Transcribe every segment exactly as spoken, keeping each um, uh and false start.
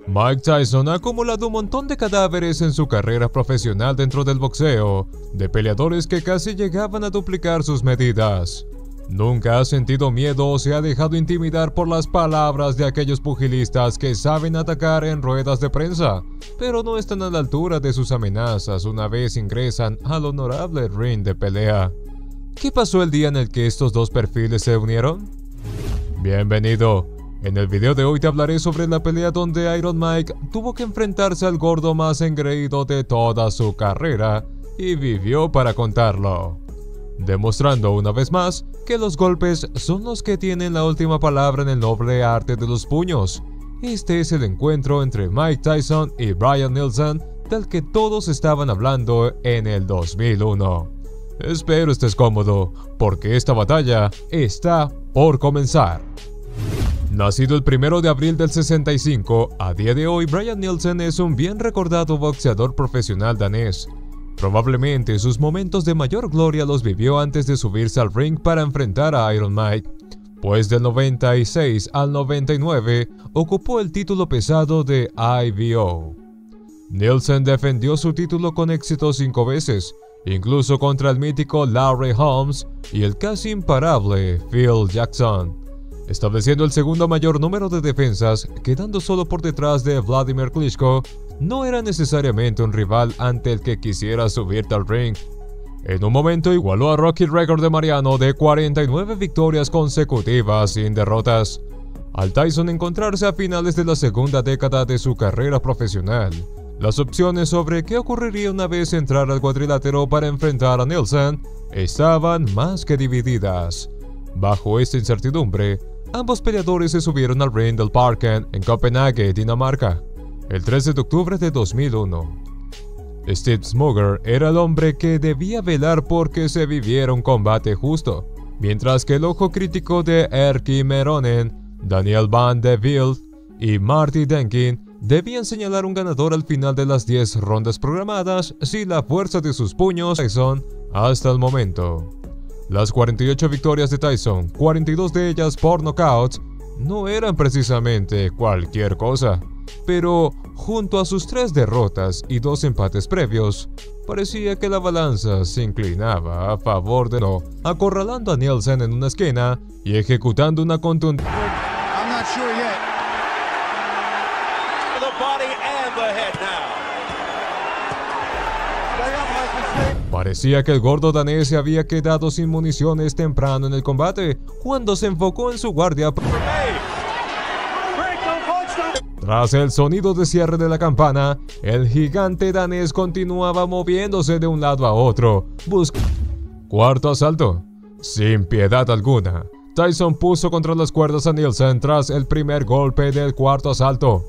Mike Tyson ha acumulado un montón de cadáveres en su carrera profesional dentro del boxeo, de peleadores que casi llegaban a duplicar sus medidas. Nunca ha sentido miedo o se ha dejado intimidar por las palabras de aquellos pugilistas que saben atacar en ruedas de prensa, pero no están a la altura de sus amenazas una vez ingresan al honorable ring de pelea. ¿Qué pasó el día en el que estos dos perfiles se unieron? Bienvenido. En el video de hoy te hablaré sobre la pelea donde Iron Mike tuvo que enfrentarse al gordo más engreído de toda su carrera y vivió para contarlo, demostrando una vez más que los golpes son los que tienen la última palabra en el noble arte de los puños. Este es el encuentro entre Mike Tyson y Bryan Nielsen del que todos estaban hablando en el dos mil uno. Espero estés cómodo, porque esta batalla está por comenzar. Nacido el primero de abril del sesenta y cinco, a día de hoy Bryan Nielsen es un bien recordado boxeador profesional danés. Probablemente sus momentos de mayor gloria los vivió antes de subirse al ring para enfrentar a Iron Mike, pues del noventa y seis al noventa y nueve ocupó el título pesado de I B O. Nielsen defendió su título con éxito cinco veces, incluso contra el mítico Larry Holmes y el casi imparable Phil Jackson, estableciendo el segundo mayor número de defensas, quedando solo por detrás de Vladimir Klitschko. No era necesariamente un rival ante el que quisiera subirte al ring. En un momento igualó a Rocky Record de Mariano de cuarenta y nueve victorias consecutivas sin derrotas. Al Tyson encontrarse a finales de la segunda década de su carrera profesional, las opciones sobre qué ocurriría una vez entrar al cuadrilátero para enfrentar a Nielsen estaban más que divididas. Bajo esta incertidumbre, ambos peleadores se subieron al ring del Parken en Copenhague, Dinamarca, el trece de octubre de dos mil uno. Steve Smoger era el hombre que debía velar porque se viviera un combate justo, mientras que el ojo crítico de Erkki Meronen, Daniel Van de Wild y Marty Denkin debían señalar un ganador al final de las diez rondas programadas si la fuerza de sus puños Tyson hasta el momento. Las cuarenta y ocho victorias de Tyson, cuarenta y dos de ellas por knockouts, no eran precisamente cualquier cosa, pero junto a sus tres derrotas y dos empates previos, parecía que la balanza se inclinaba a favor de no, acorralando a Nielsen en una esquina y ejecutando una contundente. Parecía que el gordo danés se había quedado sin municiones temprano en el combate, cuando se enfocó en su guardia. Tras el sonido de cierre de la campana, el gigante danés continuaba moviéndose de un lado a otro. Busca... Cuarto asalto. Sin piedad alguna, Tyson puso contra las cuerdas a Nielsen tras el primer golpe del cuarto asalto.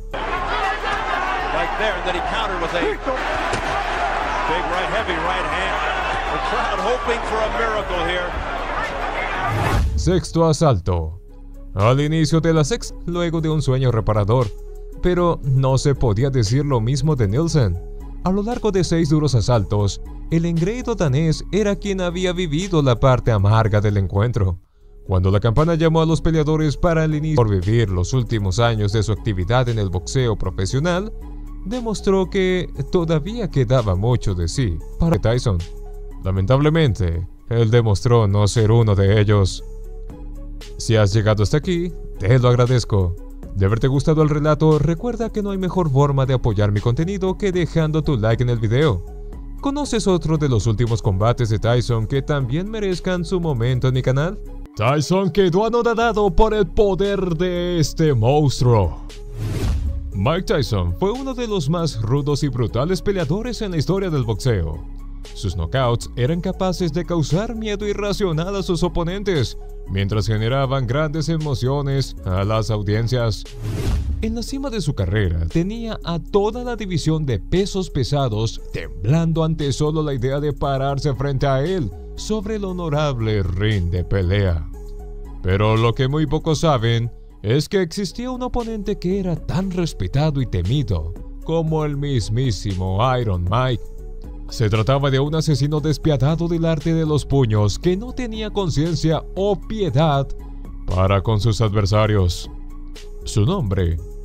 Sexto asalto. Al inicio de la sexta, luego de un sueño reparador. Pero no se podía decir lo mismo de Nielsen. A lo largo de seis duros asaltos, el engreído danés era quien había vivido la parte amarga del encuentro. Cuando la campana llamó a los peleadores para el inicio por vivir los últimos años de su actividad en el boxeo profesional, demostró que todavía quedaba mucho de sí para Tyson. Lamentablemente, él demostró no ser uno de ellos. Si has llegado hasta aquí, te lo agradezco. De haberte gustado el relato, recuerda que no hay mejor forma de apoyar mi contenido que dejando tu like en el video. ¿Conoces otro de los últimos combates de Tyson que también merezcan su momento en mi canal? Tyson quedó anodadado por el poder de este monstruo. Mike Tyson fue uno de los más rudos y brutales peleadores en la historia del boxeo. Sus knockouts eran capaces de causar miedo irracional a sus oponentes, mientras generaban grandes emociones a las audiencias. En la cima de su carrera, tenía a toda la división de pesos pesados temblando ante solo la idea de pararse frente a él sobre el honorable ring de pelea. Pero lo que muy pocos saben es que existía un oponente que era tan respetado y temido como el mismísimo Iron Mike. Se trataba de un asesino despiadado del arte de los puños que no tenía conciencia o piedad para con sus adversarios. Su nombre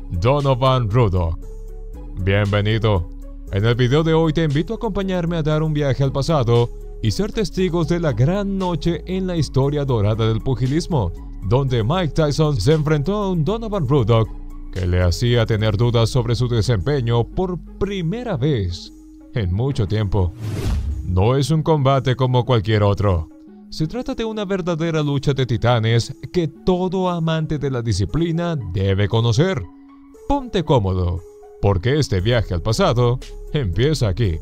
Donovan Ruddock. Bienvenido. En el video de hoy te invito a acompañarme a dar un viaje al pasado y ser testigos de la gran noche en la historia dorada del pugilismo, donde Mike Tyson se enfrentó a un Donovan Ruddock que le hacía tener dudas sobre su desempeño por primera vez en mucho tiempo. No es un combate como cualquier otro. Se trata de una verdadera lucha de titanes que todo amante de la disciplina debe conocer. Ponte cómodo, porque este viaje al pasado empieza aquí.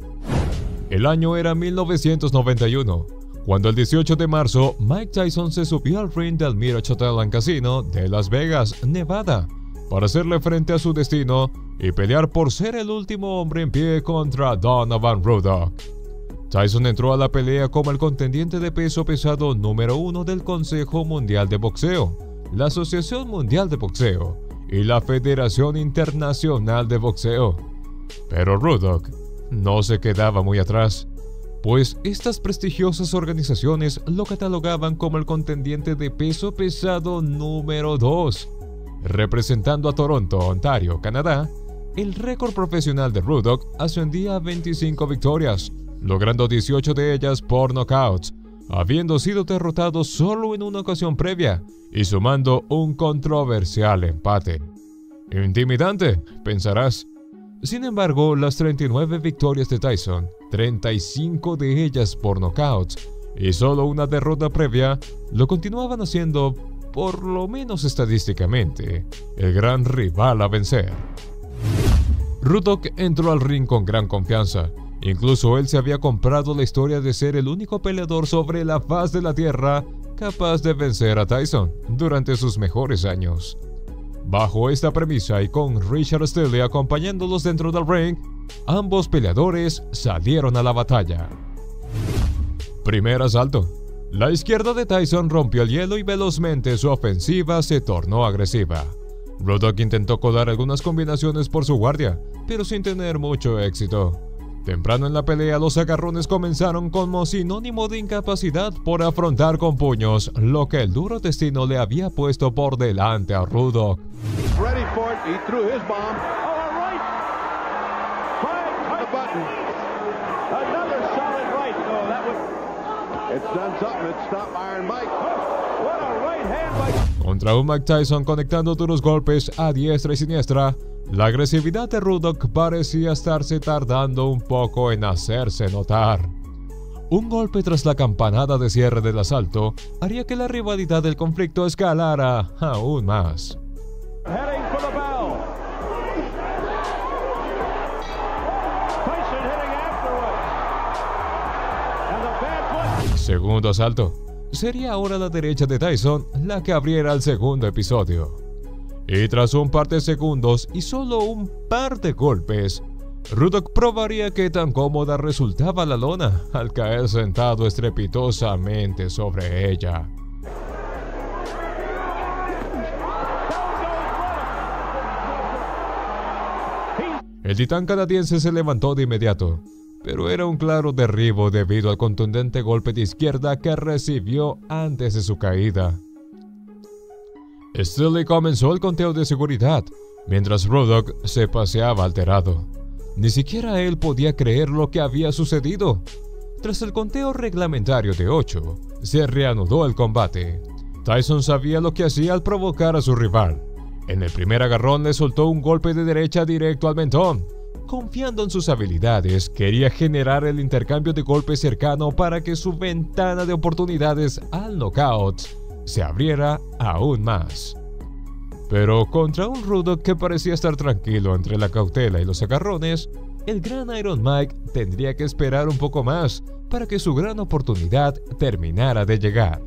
El año era mil novecientos noventa y uno, cuando el dieciocho de marzo Mike Tyson se subió al ring del Mirage Hotel and Casino de Las Vegas, Nevada, para hacerle frente a su destino y pelear por ser el último hombre en pie contra Donovan Ruddock. Tyson entró a la pelea como el contendiente de peso pesado número uno del Consejo Mundial de Boxeo, la Asociación Mundial de Boxeo y la Federación Internacional de Boxeo. Pero Ruddock no se quedaba muy atrás, pues estas prestigiosas organizaciones lo catalogaban como el contendiente de peso pesado número dos. Representando a Toronto, Ontario, Canadá, el récord profesional de Ruddock ascendía a veinticinco victorias, logrando dieciocho de ellas por knockouts, habiendo sido derrotado solo en una ocasión previa y sumando un controversial empate. Intimidante, pensarás. Sin embargo, las treinta y nueve victorias de Tyson, treinta y cinco de ellas por knockouts y solo una derrota previa, lo continuaban haciendo, por lo menos estadísticamente, el gran rival a vencer. Ruddock entró al ring con gran confianza. Incluso él se había comprado la historia de ser el único peleador sobre la faz de la tierra capaz de vencer a Tyson durante sus mejores años. Bajo esta premisa y con Richard Steele acompañándolos dentro del ring, ambos peleadores salieron a la batalla. Primer asalto. La izquierda de Tyson rompió el hielo y velozmente su ofensiva se tornó agresiva. Ruddock intentó colar algunas combinaciones por su guardia, pero sin tener mucho éxito. Temprano en la pelea, los agarrones comenzaron como sinónimo de incapacidad por afrontar con puños lo que el duro destino le había puesto por delante a Ruddock. Contra un Mike Tyson conectando duros golpes a diestra y siniestra, la agresividad de Ruddock parecía estarse tardando un poco en hacerse notar. Un golpe tras la campanada de cierre del asalto haría que la rivalidad del conflicto escalara aún más. Segundo asalto. Sería ahora la derecha de Tyson la que abriera el segundo episodio. Y tras un par de segundos y solo un par de golpes, Ruddock probaría qué tan cómoda resultaba la lona al caer sentado estrepitosamente sobre ella. El titán canadiense se levantó de inmediato, pero era un claro derribo debido al contundente golpe de izquierda que recibió antes de su caída. Steele comenzó el conteo de seguridad, mientras Ruddock se paseaba alterado. Ni siquiera él podía creer lo que había sucedido. Tras el conteo reglamentario de ocho, se reanudó el combate. Tyson sabía lo que hacía al provocar a su rival. En el primer agarrón le soltó un golpe de derecha directo al mentón. Confiando en sus habilidades, quería generar el intercambio de golpes cercano para que su ventana de oportunidades al knockout se abriera aún más. Pero contra un Ruddock que parecía estar tranquilo entre la cautela y los agarrones, el gran Iron Mike tendría que esperar un poco más para que su gran oportunidad terminara de llegar.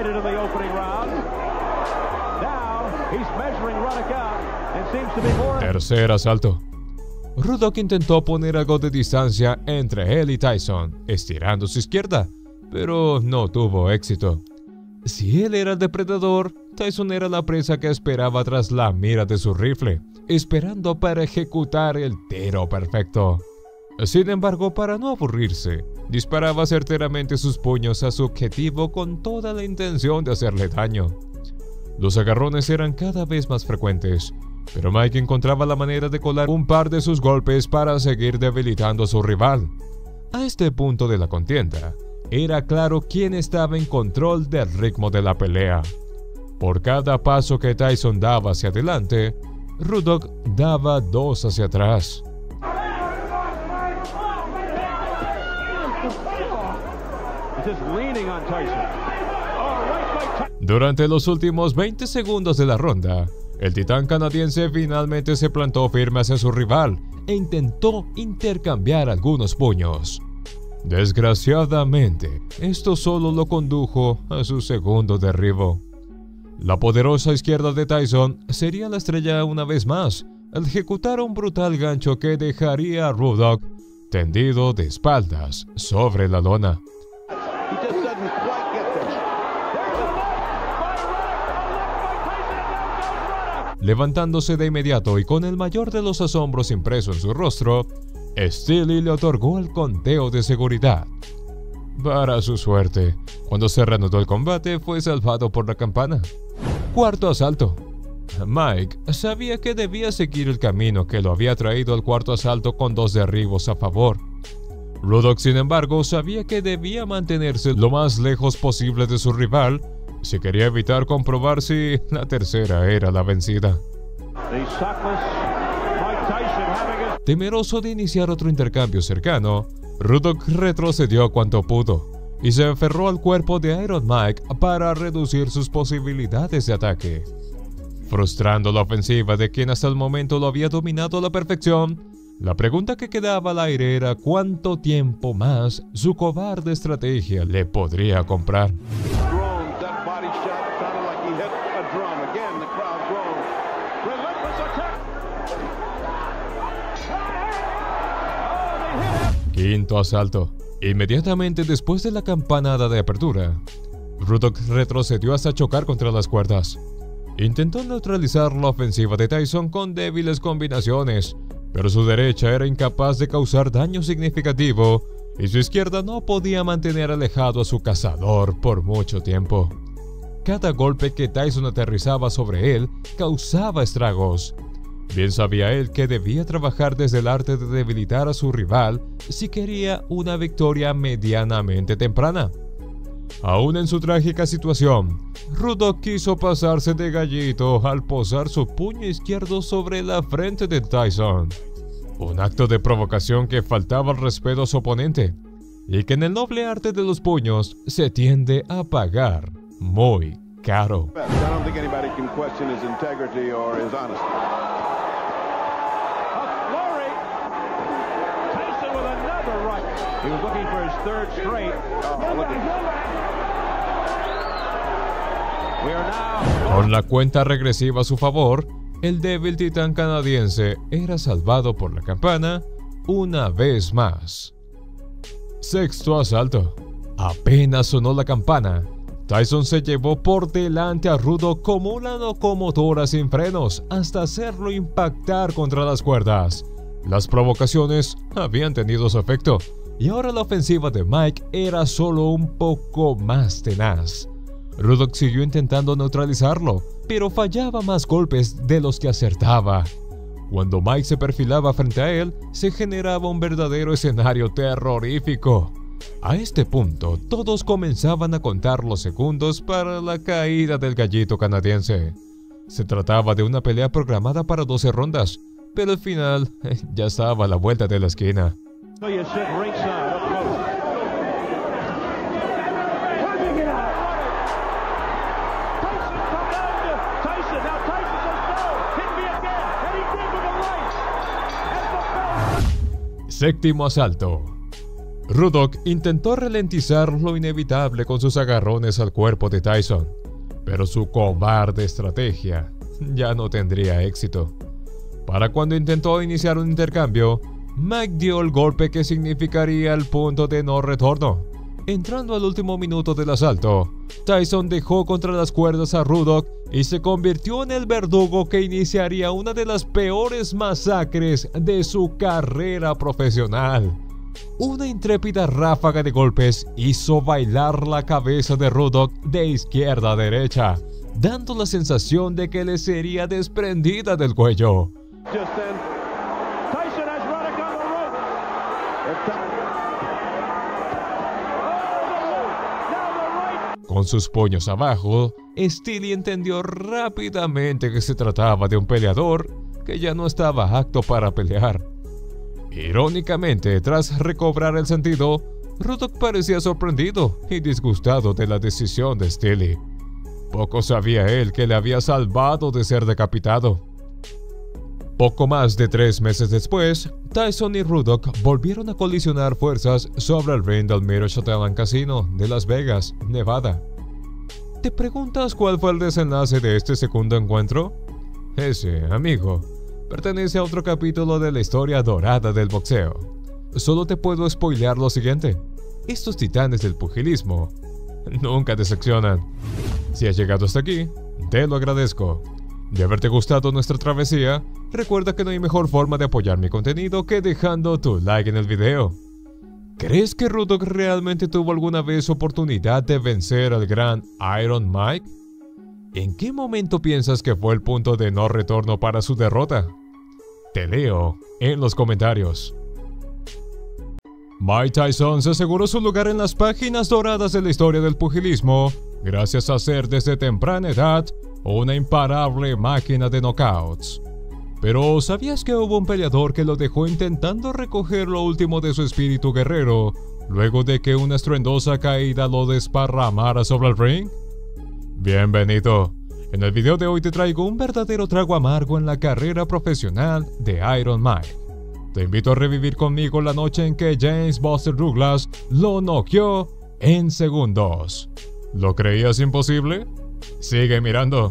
Tercer asalto. Ruddock intentó poner algo de distancia entre él y Tyson, estirando su izquierda, pero no tuvo éxito. Si él era el depredador, Tyson era la presa que esperaba tras la mira de su rifle, esperando para ejecutar el tiro perfecto. Sin embargo, para no aburrirse, disparaba certeramente sus puños a su objetivo con toda la intención de hacerle daño. Los agarrones eran cada vez más frecuentes, pero Mike encontraba la manera de colar un par de sus golpes para seguir debilitando a su rival. A este punto de la contienda, era claro quién estaba en control del ritmo de la pelea. Por cada paso que Tyson daba hacia adelante, Ruddock daba dos hacia atrás. Durante los últimos veinte segundos de la ronda, el titán canadiense finalmente se plantó firme hacia su rival e intentó intercambiar algunos puños. Desgraciadamente, esto solo lo condujo a su segundo derribo. La poderosa izquierda de Tyson sería la estrella una vez más al ejecutar un brutal gancho que dejaría a Ruddock tendido de espaldas sobre la lona. Levantándose de inmediato y con el mayor de los asombros impreso en su rostro, Steely le otorgó el conteo de seguridad. Para su suerte, cuando se reanudó el combate, fue salvado por la campana. Cuarto asalto. Mike sabía que debía seguir el camino que lo había traído al cuarto asalto con dos derribos a favor. Ruddock, sin embargo, sabía que debía mantenerse lo más lejos posible de su rival si quería evitar comprobar si la tercera era la vencida. Temeroso de iniciar otro intercambio cercano, Ruddock retrocedió cuanto pudo y se aferró al cuerpo de Iron Mike para reducir sus posibilidades de ataque. Frustrando la ofensiva de quien hasta el momento lo había dominado a la perfección, la pregunta que quedaba al aire era cuánto tiempo más su cobarde estrategia le podría comprar. Quinto asalto. Inmediatamente después de la campanada de apertura, Ruddock retrocedió hasta chocar contra las cuerdas. Intentó neutralizar la ofensiva de Tyson con débiles combinaciones, pero su derecha era incapaz de causar daño significativo y su izquierda no podía mantener alejado a su cazador por mucho tiempo. Cada golpe que Tyson aterrizaba sobre él causaba estragos. Bien sabía él que debía trabajar desde el arte de debilitar a su rival si quería una victoria medianamente temprana. Aún en su trágica situación, Ruddock quiso pasarse de gallito al posar su puño izquierdo sobre la frente de Tyson. Un acto de provocación que faltaba al respeto a su oponente y que en el noble arte de los puños se tiende a pagar muy caro. He was looking for his third straight. Oh, look at We are now... Con la cuenta regresiva a su favor, el débil titán canadiense era salvado por la campana una vez más. Sexto asalto. Apenas sonó la campana, Tyson se llevó por delante a Ruddock como una locomotora sin frenos hasta hacerlo impactar contra las cuerdas. Las provocaciones habían tenido su efecto, y ahora la ofensiva de Mike era solo un poco más tenaz. Ruddock siguió intentando neutralizarlo, pero fallaba más golpes de los que acertaba. Cuando Mike se perfilaba frente a él, se generaba un verdadero escenario terrorífico. A este punto, todos comenzaban a contar los segundos para la caída del gallito canadiense. Se trataba de una pelea programada para doce rondas, pero al final ya estaba a la vuelta de la esquina. Séptimo asalto. Ruddock intentó ralentizar lo inevitable con sus agarrones al cuerpo de Tyson, pero su cobarde estrategia ya no tendría éxito. Para cuando intentó iniciar un intercambio, Mike dio el golpe que significaría el punto de no retorno. Entrando al último minuto del asalto, Tyson dejó contra las cuerdas a Ruddock y se convirtió en el verdugo que iniciaría una de las peores masacres de su carrera profesional. Una intrépida ráfaga de golpes hizo bailar la cabeza de Ruddock de izquierda a derecha, dando la sensación de que le sería desprendida del cuello. Just then, Tyson has Ruddock on the rope. It's time. Oh, now the right. Con sus puños abajo, Steely entendió rápidamente que se trataba de un peleador que ya no estaba apto para pelear. Irónicamente, tras recobrar el sentido, Ruddock parecía sorprendido y disgustado de la decisión de Steely. Poco sabía él que le había salvado de ser decapitado. Poco más de tres meses después, Tyson y Ruddock volvieron a colisionar fuerzas sobre el ring del Meadowlands Casino de Las Vegas, Nevada. ¿Te preguntas cuál fue el desenlace de este segundo encuentro? Ese, amigo, pertenece a otro capítulo de la historia dorada del boxeo. Solo te puedo spoilear lo siguiente: estos titanes del pugilismo nunca decepcionan. Si has llegado hasta aquí, te lo agradezco. De haberte gustado nuestra travesía, recuerda que no hay mejor forma de apoyar mi contenido que dejando tu like en el video. ¿Crees que Ruddock realmente tuvo alguna vez oportunidad de vencer al gran Iron Mike? ¿En qué momento piensas que fue el punto de no retorno para su derrota? Te leo en los comentarios. Mike Tyson se aseguró su lugar en las páginas doradas de la historia del pugilismo gracias a ser desde temprana edad una imparable máquina de knockouts. Pero ¿sabías que hubo un peleador que lo dejó intentando recoger lo último de su espíritu guerrero luego de que una estruendosa caída lo desparramara sobre el ring? Bienvenido. En el video de hoy te traigo un verdadero trago amargo en la carrera profesional de Iron Mike. Te invito a revivir conmigo la noche en que James Buster Douglas lo noqueó en segundos. ¿Lo creías imposible? Sigue mirando.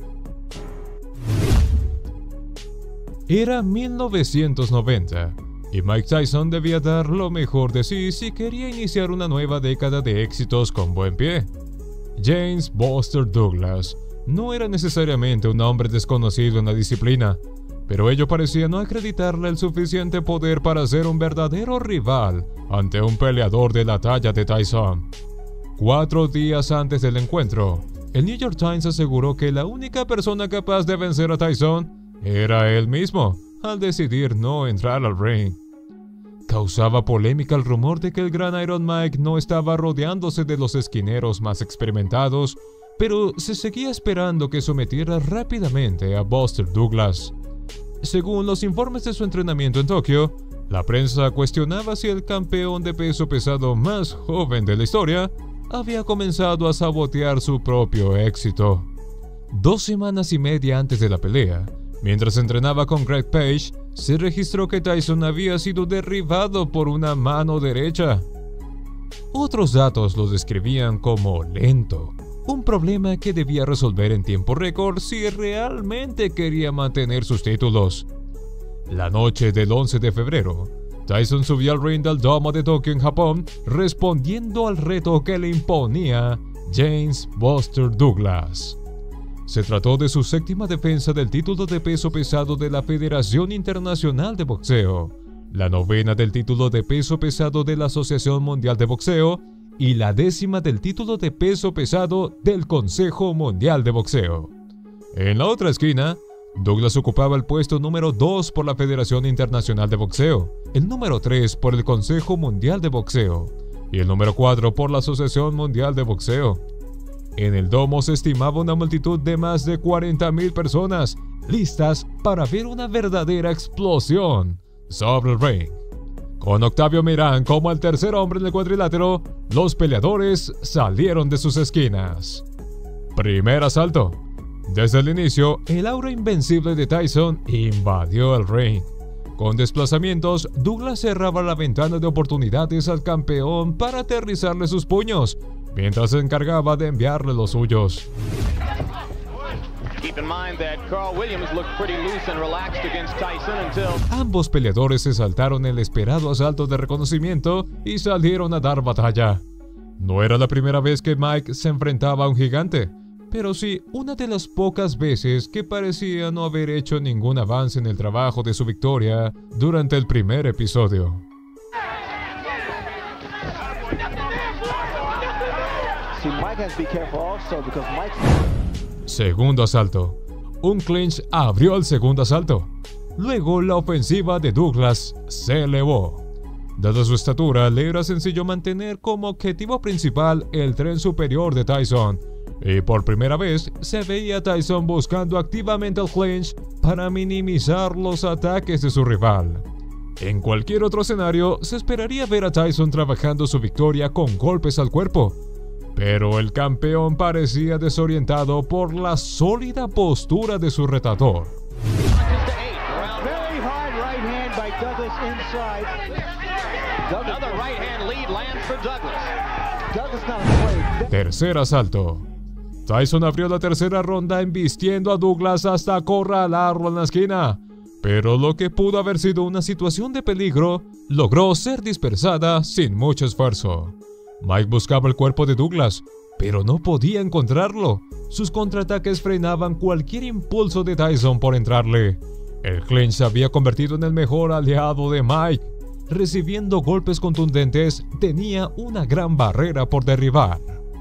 Era mil novecientos noventa y Mike Tyson debía dar lo mejor de sí si quería iniciar una nueva década de éxitos con buen pie. James Buster Douglas no era necesariamente un hombre desconocido en la disciplina, pero ello parecía no acreditarle el suficiente poder para ser un verdadero rival ante un peleador de la talla de Tyson. Cuatro días antes del encuentro, el New York Times aseguró que la única persona capaz de vencer a Tyson era él mismo, al decidir no entrar al ring. Causaba polémica el rumor de que el gran Iron Mike no estaba rodeándose de los esquineros más experimentados, pero se seguía esperando que sometiera rápidamente a Buster Douglas. Según los informes de su entrenamiento en Tokio, la prensa cuestionaba si el campeón de peso pesado más joven de la historia había comenzado a sabotear su propio éxito. Dos semanas y media antes de la pelea, mientras entrenaba con Greg Page, se registró que Tyson había sido derribado por una mano derecha. Otros datos lo describían como lento, un problema que debía resolver en tiempo récord si realmente quería mantener sus títulos. La noche del once de febrero, Tyson subió al ring del Domo de Tokio en Japón, respondiendo al reto que le imponía James Buster Douglas. Se trató de su séptima defensa del título de peso pesado de la Federación Internacional de Boxeo, la novena del título de peso pesado de la Asociación Mundial de Boxeo y la décima del título de peso pesado del Consejo Mundial de Boxeo. En la otra esquina, Douglas ocupaba el puesto número dos por la Federación Internacional de Boxeo, el número tres por el Consejo Mundial de Boxeo y el número cuatro por la Asociación Mundial de Boxeo. En el domo se estimaba una multitud de más de cuarenta mil personas, listas para ver una verdadera explosión sobre el ring. Con Octavio Mirán como el tercer hombre en el cuadrilátero, los peleadores salieron de sus esquinas. Primer asalto. Desde el inicio, el aura invencible de Tyson invadió el ring. Con desplazamientos, Douglas cerraba la ventana de oportunidades al campeón para aterrizarle sus puños, mientras se encargaba de enviarle los suyos. Ambos peleadores se saltaron el esperado asalto de reconocimiento y salieron a dar batalla. No era la primera vez que Mike se enfrentaba a un gigante, pero sí una de las pocas veces que parecía no haber hecho ningún avance en el trabajo de su victoria durante el primer episodio. Segundo asalto. Un clinch abrió el segundo asalto. Luego la ofensiva de Douglas se elevó. Dada su estatura, le era sencillo mantener como objetivo principal el tren superior de Tyson, y por primera vez se veía a Tyson buscando activamente el clinch para minimizar los ataques de su rival. En cualquier otro escenario, se esperaría ver a Tyson trabajando su victoria con golpes al cuerpo, pero el campeón parecía desorientado por la sólida postura de su retador. Tercer asalto. Tyson abrió la tercera ronda embistiendo a Douglas hasta acorralarlo en la esquina, pero lo que pudo haber sido una situación de peligro logró ser dispersada sin mucho esfuerzo. Mike buscaba el cuerpo de Douglas, pero no podía encontrarlo. Sus contraataques frenaban cualquier impulso de Tyson por entrarle. El clinch se había convertido en el mejor aliado de Mike. Recibiendo golpes contundentes, tenía una gran barrera por derribar.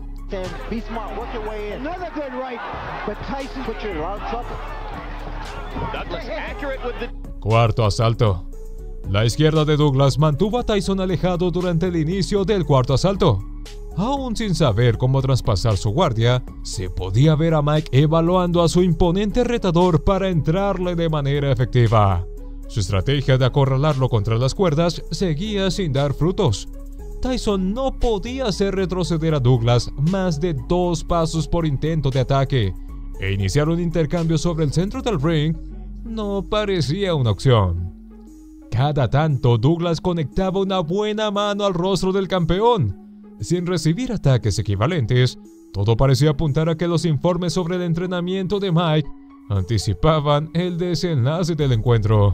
Cuarto asalto. La izquierda de Douglas mantuvo a Tyson alejado durante el inicio del cuarto asalto. Aún sin saber cómo traspasar su guardia, se podía ver a Mike evaluando a su imponente retador para entrarle de manera efectiva. Su estrategia de acorralarlo contra las cuerdas seguía sin dar frutos. Tyson no podía hacer retroceder a Douglas más de dos pasos por intento de ataque, e iniciar un intercambio sobre el centro del ring no parecía una opción. Cada tanto Douglas conectaba una buena mano al rostro del campeón. Sin recibir ataques equivalentes, todo parecía apuntar a que los informes sobre el entrenamiento de Mike anticipaban el desenlace del encuentro.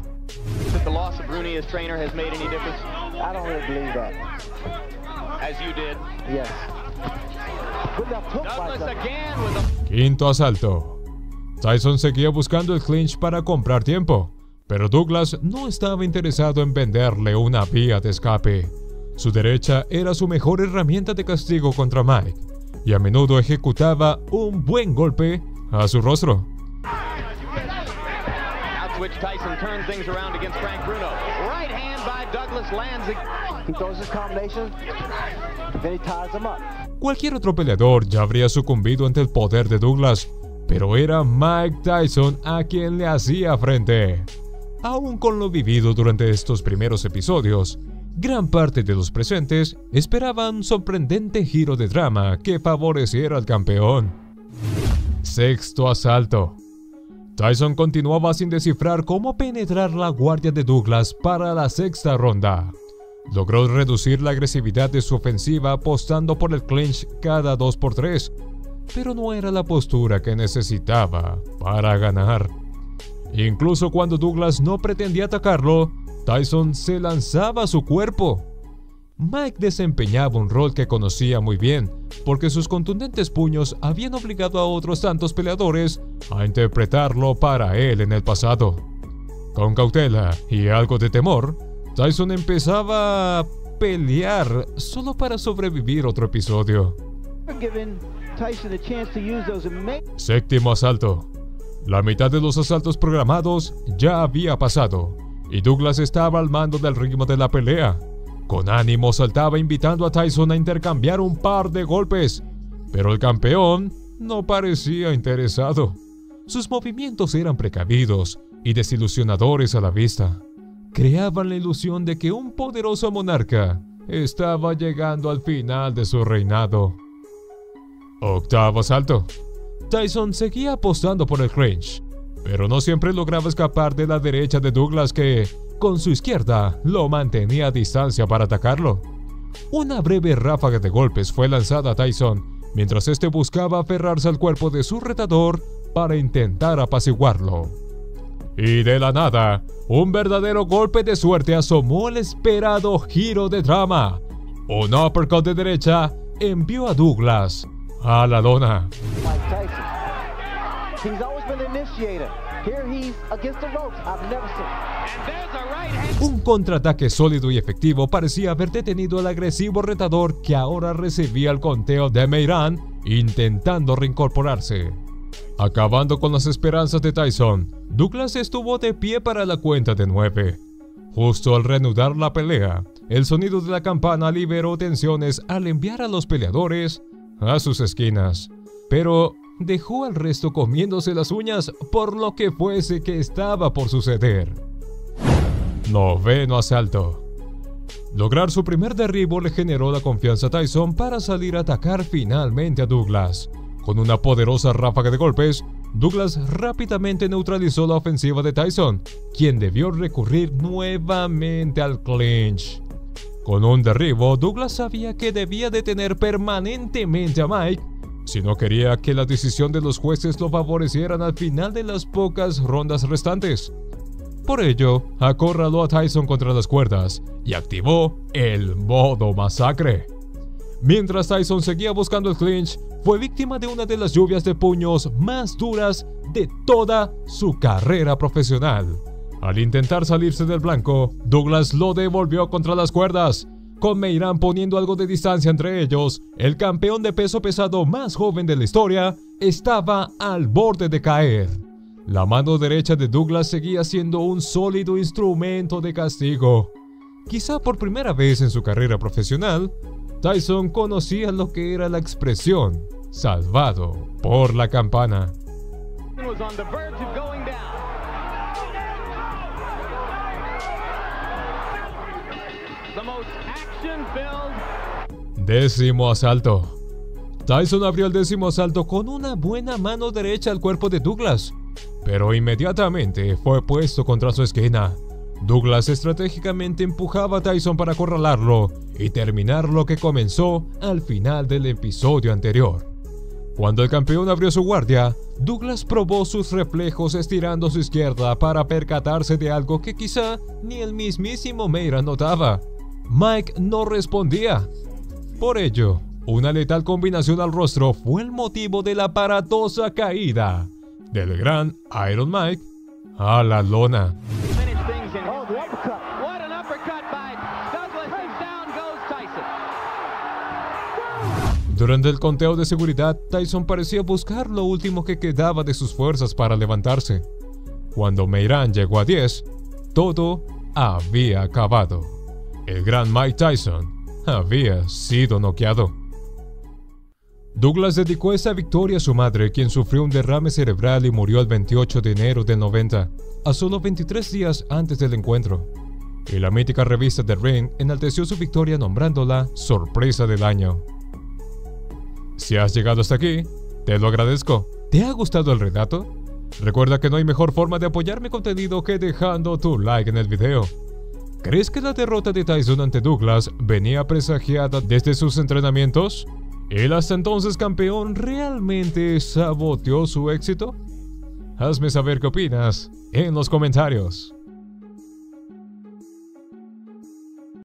Quinto asalto. Tyson seguía buscando el clinch para comprar tiempo, pero Douglas no estaba interesado en venderle una vía de escape. Su derecha era su mejor herramienta de castigo contra Mike, y a menudo ejecutaba un buen golpe a su rostro. Tyson turns things around against Frank Bruno. Right hand by Douglas lands. He throws his combination, then he ties him up. Cualquier otro peleador ya habría sucumbido ante el poder de Douglas, pero era Mike Tyson a quien le hacía frente. Aún con lo vivido durante estos primeros episodios, gran parte de los presentes esperaban un sorprendente giro de drama que favoreciera al campeón. Sexto asalto. Tyson continuaba sin descifrar cómo penetrar la guardia de Douglas para la sexta ronda. Logró reducir la agresividad de su ofensiva apostando por el clinch cada dos por tres, pero no era la postura que necesitaba para ganar. Incluso cuando Douglas no pretendía atacarlo, Tyson se lanzaba a su cuerpo. Mike desempeñaba un rol que conocía muy bien, porque sus contundentes puños habían obligado a otros tantos peleadores a interpretarlo para él en el pasado. Con cautela y algo de temor, Tyson empezaba a pelear solo para sobrevivir otro episodio. Séptimo asalto. La mitad de los asaltos programados ya había pasado, y Douglas estaba al mando del ritmo de la pelea. Con ánimo saltaba invitando a Tyson a intercambiar un par de golpes, pero el campeón no parecía interesado. Sus movimientos eran precavidos y desilusionadores a la vista. Creaban la ilusión de que un poderoso monarca estaba llegando al final de su reinado. Octavo asalto. Tyson seguía apostando por el clinch, pero no siempre lograba escapar de la derecha de Douglas que, con su izquierda, lo mantenía a distancia para atacarlo. Una breve ráfaga de golpes fue lanzada a Tyson, mientras este buscaba aferrarse al cuerpo de su retador para intentar apaciguarlo. Y de la nada, un verdadero golpe de suerte asomó el esperado giro de drama. Un uppercut de derecha envió a Douglas a la lona. Un contraataque sólido y efectivo parecía haber detenido al agresivo retador que ahora recibía el conteo de Meiran intentando reincorporarse. Acabando con las esperanzas de Tyson, Douglas estuvo de pie para la cuenta de nueve. Justo al reanudar la pelea, el sonido de la campana liberó tensiones al enviar a los peleadores a sus esquinas, pero dejó al resto comiéndose las uñas por lo que fuese que estaba por suceder. Noveno asalto. Lograr su primer derribo le generó la confianza a Tyson para salir a atacar finalmente a Douglas. Con una poderosa ráfaga de golpes, Douglas rápidamente neutralizó la ofensiva de Tyson, quien debió recurrir nuevamente al clinch. Con un derribo, Douglas sabía que debía detener permanentemente a Mike si no quería que la decisión de los jueces lo favorecieran al final de las pocas rondas restantes. Por ello, acorraló a Tyson contra las cuerdas y activó el modo masacre. Mientras Tyson seguía buscando el clinch, fue víctima de una de las lluvias de puños más duras de toda su carrera profesional. Al intentar salirse del blanco, Douglas lo devolvió contra las cuerdas. Con Meiran poniendo algo de distancia entre ellos, el campeón de peso pesado más joven de la historia estaba al borde de caer. La mano derecha de Douglas seguía siendo un sólido instrumento de castigo. Quizá por primera vez en su carrera profesional, Tyson conocía lo que era la expresión "salvado por la campana". Décimo asalto. Tyson abrió el décimo asalto con una buena mano derecha al cuerpo de Douglas, pero inmediatamente fue puesto contra su esquina. Douglas estratégicamente empujaba a Tyson para acorralarlo y terminar lo que comenzó al final del episodio anterior. Cuando el campeón abrió su guardia, Douglas probó sus reflejos estirando su izquierda para percatarse de algo que quizá ni el mismísimo Meiran notaba. Mike no respondía. Por ello, una letal combinación al rostro fue el motivo de la aparatosa caída del gran Iron Mike a la lona. Durante el conteo de seguridad, Tyson parecía buscar lo último que quedaba de sus fuerzas para levantarse. Cuando Meiran llegó a diez, todo había acabado. El gran Mike Tyson había sido noqueado. Douglas dedicó esa victoria a su madre, quien sufrió un derrame cerebral y murió el veintiocho de enero del noventa, a solo veintitrés días antes del encuentro. Y la mítica revista The Ring enalteció su victoria nombrándola sorpresa del año. Si has llegado hasta aquí, te lo agradezco. ¿Te ha gustado el relato? Recuerda que no hay mejor forma de apoyar mi contenido que dejando tu like en el video. ¿Crees que la derrota de Tyson ante Douglas venía presagiada desde sus entrenamientos? ¿El hasta entonces campeón realmente saboteó su éxito? Hazme saber qué opinas en los comentarios.